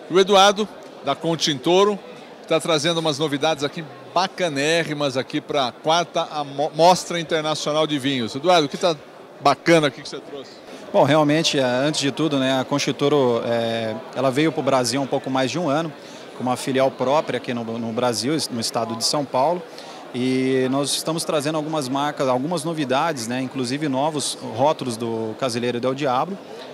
E o Eduardo, da Contintoro, está trazendo umas novidades aqui bacanérrimas aqui para a 4ª Mostra Internacional de Vinhos. Eduardo, o que está bacana aqui que você trouxe? Bom, realmente, antes de tudo, né, a Contintoro ela veio para o Brasil há um pouco mais de um ano, com uma filial própria aqui no Brasil, no estado de São Paulo. E nós estamos trazendo algumas marcas, algumas novidades, né, inclusive novos rótulos do Casilheiro del Diablo.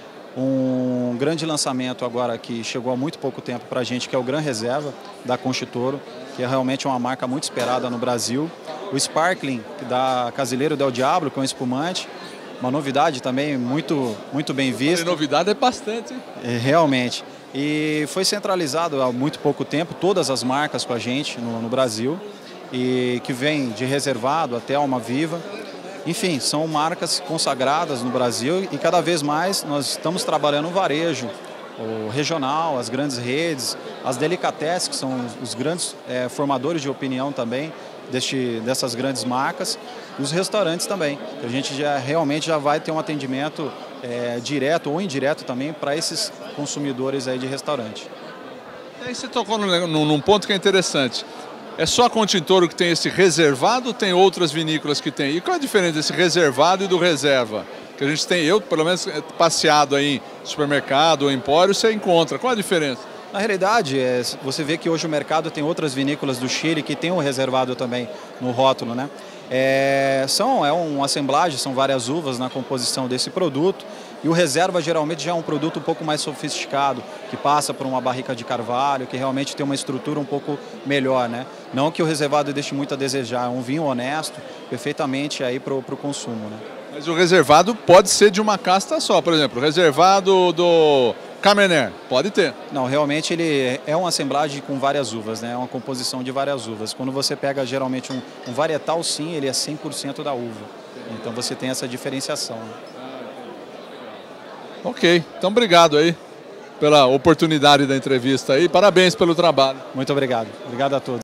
Um grande lançamento agora que chegou há muito pouco tempo para a gente, que é o Gran Reserva da Contintoro, que é realmente uma marca muito esperada no Brasil. O Sparkling da Casilheiro del Diablo, que é um espumante, uma novidade também muito bem vista. E novidade é bastante, hein? Realmente. E foi centralizado há muito pouco tempo todas as marcas com a gente no Brasil, e que vem de Reservado até Alma Viva. Enfim, são marcas consagradas no Brasil e cada vez mais nós estamos trabalhando o varejo, o regional, as grandes redes, as delicatessen, que são os grandes formadores de opinião também dessas grandes marcas, e os restaurantes também, que a gente realmente já vai ter um atendimento direto ou indireto também para esses consumidores aí de restaurante. E aí você tocou num ponto que é interessante. É só a Contintoro que tem esse reservado ou tem outras vinícolas que tem? E qual é a diferença desse reservado e do reserva? Que a gente tem, eu pelo menos passeado aí em supermercado ou empório, você encontra. Qual a diferença? Na realidade, você vê que hoje o mercado tem outras vinícolas do Chile que tem o reservado também no rótulo, né? É uma assemblagem, são várias uvas na composição desse produto, e o reserva geralmente já é um produto um pouco mais sofisticado, que passa por uma barrica de carvalho, que realmente tem uma estrutura um pouco melhor, né? Não que o reservado deixe muito a desejar, é um vinho honesto, perfeitamente aí para o consumo, né? Mas o reservado pode ser de uma casta só, por exemplo, o reservado do Cabernet, pode ter. Não, realmente ele é uma assemblagem com várias uvas, né? É uma composição de várias uvas. Quando você pega geralmente um varietal, sim, ele é 100% da uva. Então você tem essa diferenciação, né? Ok, então obrigado aí pela oportunidade da entrevista aí, parabéns pelo trabalho. Muito obrigado. Obrigado a todos.